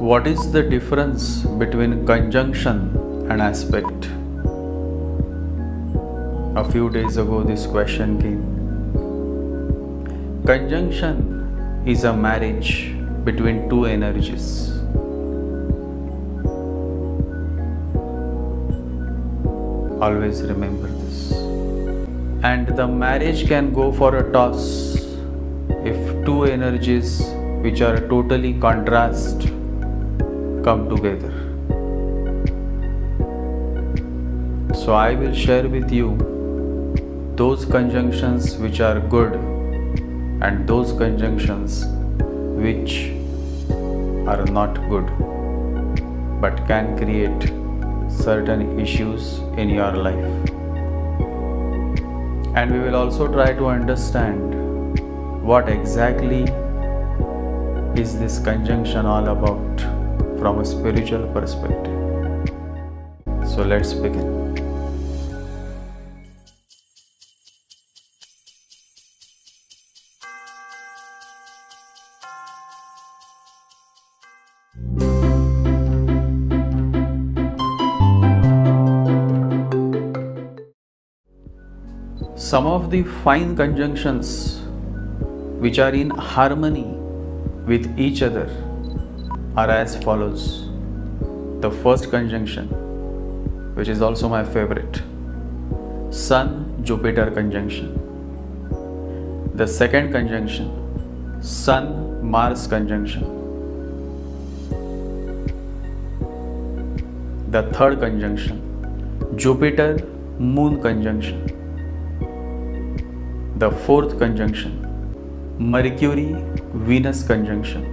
What is the difference between conjunction and aspect? A few days ago this question came. Conjunction is a marriage between two energies. Always remember this. And the marriage can go for a toss if two energies which are totally contrast come together. So I will share with you those conjunctions which are good and those conjunctions which are not good but can create certain issues in your life. And we will also try to understand what exactly is this conjunction all about from a spiritual perspective. So let's begin. Some of the fine conjunctions which are in harmony with each other are as follows. The first conjunction, which is also my favorite, Sun-Jupiter conjunction. The second conjunction, Sun-Mars conjunction. The third conjunction, Jupiter-Moon conjunction. The fourth conjunction, Mercury-Venus conjunction.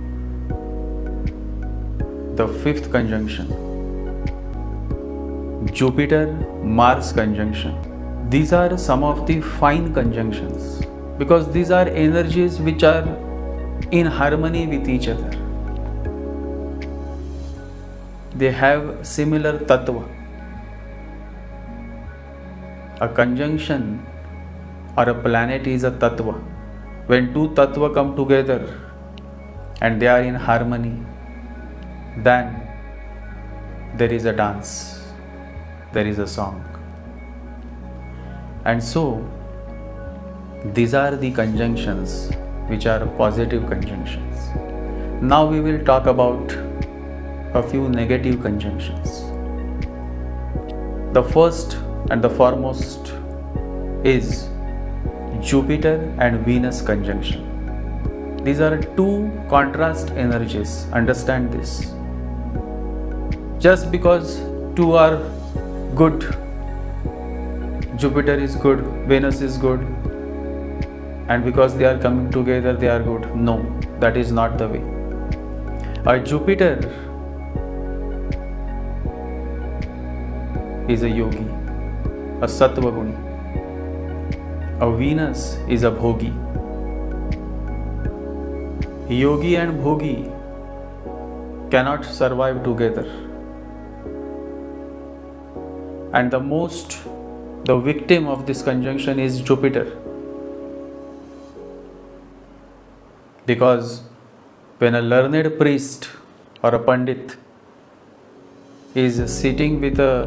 The fifth conjunction, Jupiter-Mars conjunction. These are some of the fine conjunctions because these are energies which are in harmony with each other. They have similar tattva. A conjunction or a planet is a tattva. When two tattva come together and they are in harmony, then there is a dance, there is a song. And so these are the conjunctions which are positive conjunctions. Now we will talk about a few negative conjunctions. The first and the foremost is Jupiter and Venus conjunction. These are two contrast energies. Understand this. Just because two are good, Jupiter is good, Venus is good, and because they are coming together they are good. No, that is not the way. A Jupiter is a yogi, a sattva guni. A Venus is a bhogi. Yogi and bhogi cannot survive together. And the victim of this conjunction is Jupiter. Because when a learned priest or a pandit is sitting with a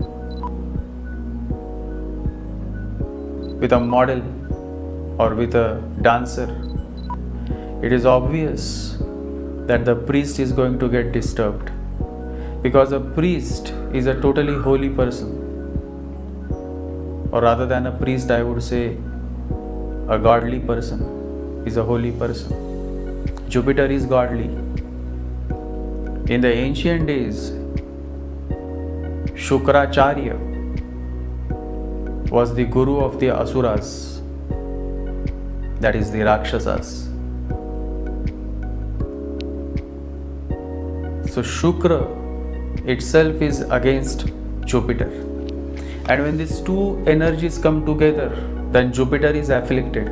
model or with a dancer, it is obvious that the priest is going to get disturbed, because a priest is a totally holy person, or rather than a priest I would say a godly person is a holy person. Jupiter is godly. In the ancient days, Shukracharya was the guru of the Asuras, that is the Rakshasas. So Shukra itself is against Jupiter, and when these two energies come together, then Jupiter is afflicted.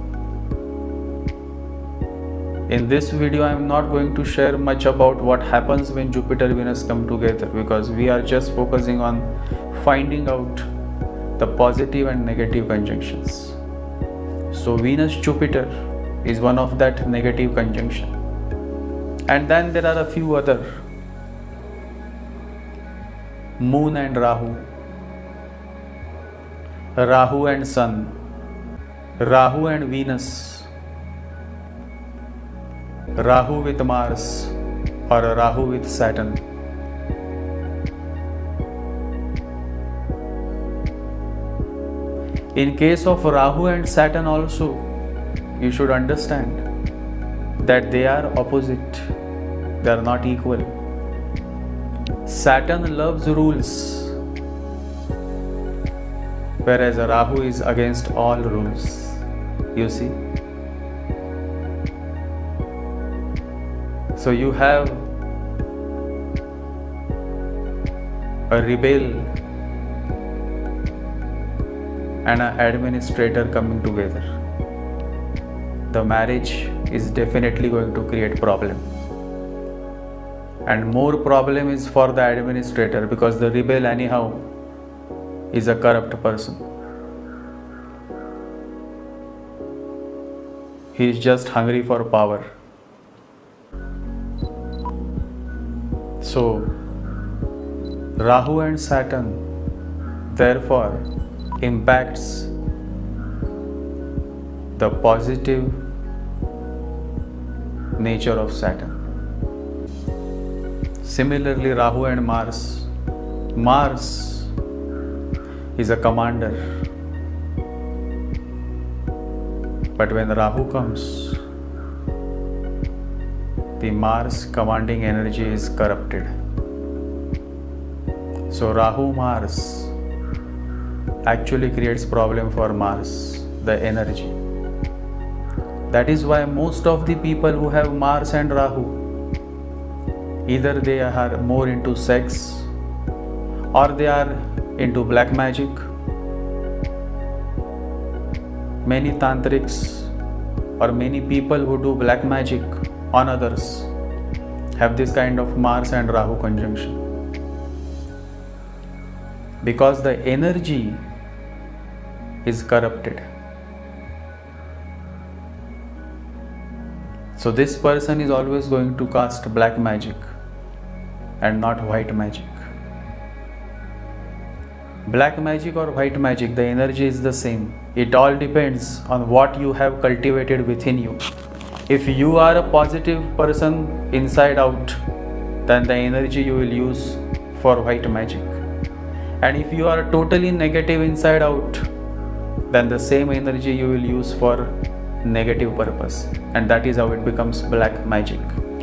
In this video I am not going to share much about what happens when Jupiter Venus come together, because we are just focusing on finding out the positive and negative conjunctions. So Venus Jupiter is one of that negative conjunction. And then there are a few other, Moon and Rahu, Rahu and Sun, Rahu and Venus, Rahu with Mars, or Rahu with Saturn. In case of Rahu and Saturn also, you should understand that they are opposite, they are not equal. Saturn loves rules, whereas Rahu is against all rules. You see? So you have a rebel and an administrator coming together. The marriage is definitely going to create problem. And more problem is for the administrator, because the rebel anyhow is a corrupt person. He is just hungry for power. So Rahu and Saturn therefore impacts the positive nature of Saturn. Similarly, Rahu and Mars. Mars is a commander, but when Rahu comes, the Mars commanding energy is corrupted. So Rahu Mars actually creates problem for Mars, the energy. That is why most of the people who have Mars and Rahu, either they are more into sex or they are into black magic. Many tantrics or many people who do black magic on others have this kind of Mars and Rahu conjunction, because the energy is corrupted. So this person is always going to cast black magic and not white magic. Black magic or white magic, the energy is the same. It all depends on what you have cultivated within you. If you are a positive person inside out, then the energy you will use for white magic. And if you are totally negative inside out, then the same energy you will use for negative purpose, and that is how it becomes black magic.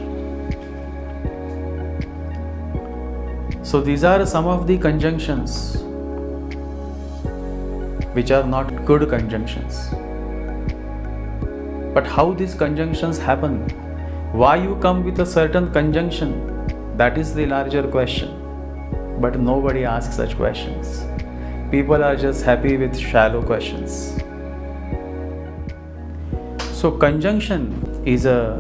So these are some of the conjunctions which are not good conjunctions. But how these conjunctions happen, why you come with a certain conjunction, that is the larger question. But nobody asks such questions. People are just happy with shallow questions. So conjunction is a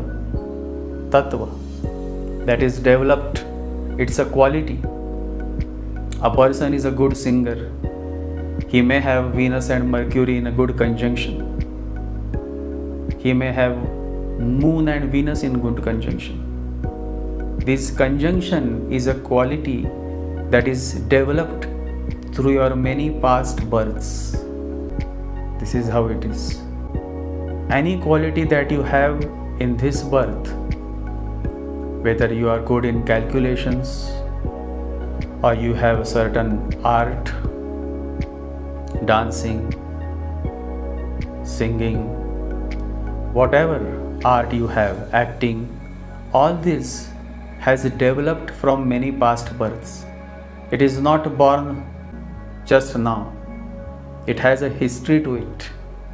tattva that is developed. It's a quality. A person is a good singer. He may have Venus and Mercury in a good conjunction. He may have Moon and Venus in good conjunction. This conjunction is a quality that is developed through your many past births. This is how it is. Any quality that you have in this birth, whether you are good in calculations or you have a certain art, dancing, singing, whatever art you have, acting, all this has developed from many past births. It is not born just now. It has a history to it.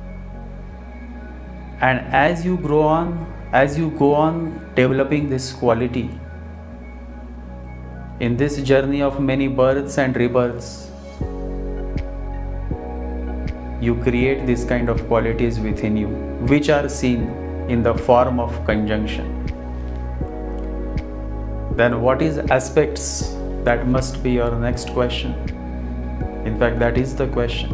And as you go on developing this quality, in this journey of many births and rebirths, you create this kind of qualities within you, which are seen in the form of conjunction. Then what is aspects? That must be your next question. In fact, that is the question.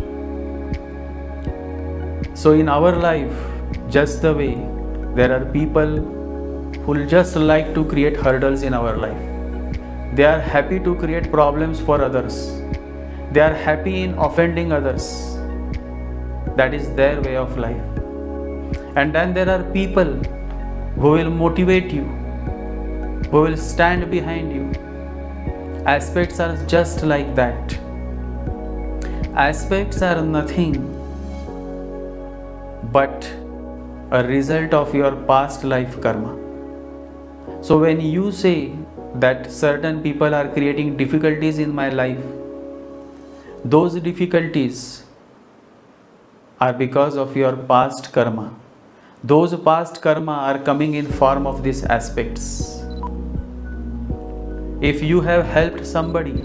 So in our life, just the way there are people who just like to create hurdles in our life. They are happy to create problems for others. They are happy in offending others. That is their way of life. And then there are people who will motivate you, who will stand behind you. Aspects are just like that. Aspects are nothing but a result of your past life karma. So when you say that certain people are creating difficulties in my life, those difficulties are because of your past karma. Those past karma are coming in form of these aspects. If you have helped somebody,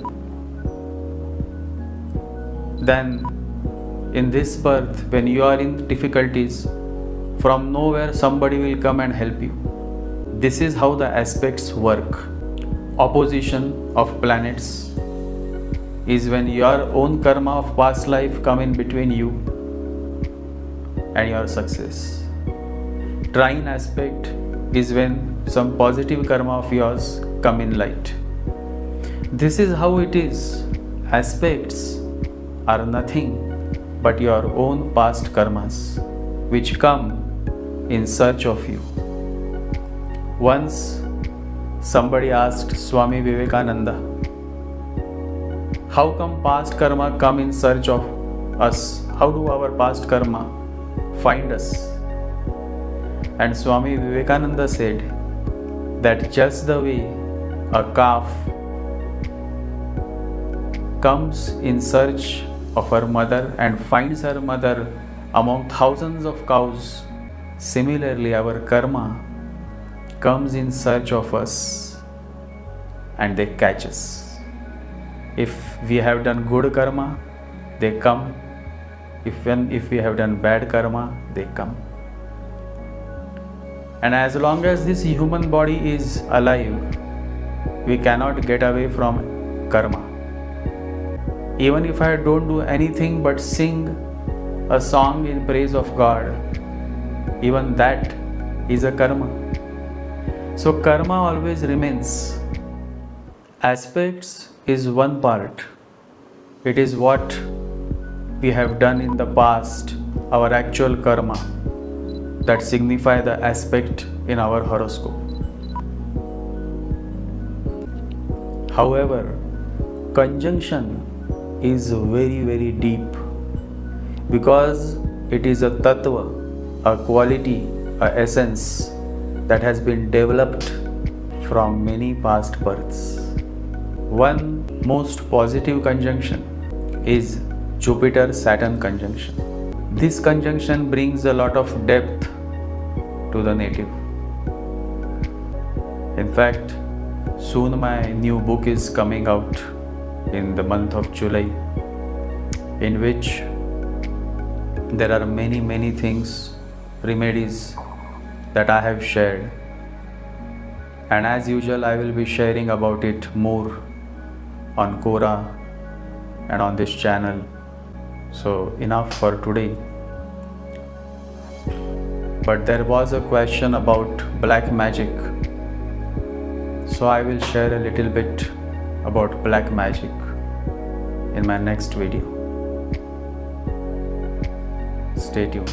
then in this birth, when you are in difficulties, from nowhere somebody will come and help you. This is how the aspects work. Opposition of planets is when your own karma of past life come in between you and your success. Trine aspect is when some positive karma of yours come in light. This is how it is. Aspects are nothing but your own past karmas which come in search of you. Once somebody asked Swami Vivekananda, how come past karma come in search of us? How do our past karma find us? And Swami Vivekananda said that just the way a calf comes in search of her mother and finds her mother among thousands of cows, similarly our karma comes in search of us and they catch us. If we have done good karma, they come. If we have done bad karma, they come. And as long as this human body is alive, we cannot get away from karma. Even if I don't do anything but sing a song in praise of God, even that is a karma. So karma always remains. Aspects is one part. It is what we have done in the past, our actual karma, that signify the aspect in our horoscope. However, conjunction is very, very deep because it is a tattva, a quality, a essence that has been developed from many past births. One most positive conjunction is Jupiter-Saturn conjunction. This conjunction brings a lot of depth to the native. In fact, soon my new book is coming out in the month of July, in which there are many things, remedies that I have shared, and as usual I will be sharing about it more on Quora and on this channel. So enough for today. But there was a question about black magic, so I will share a little bit about black magic in my next video. Stay tuned.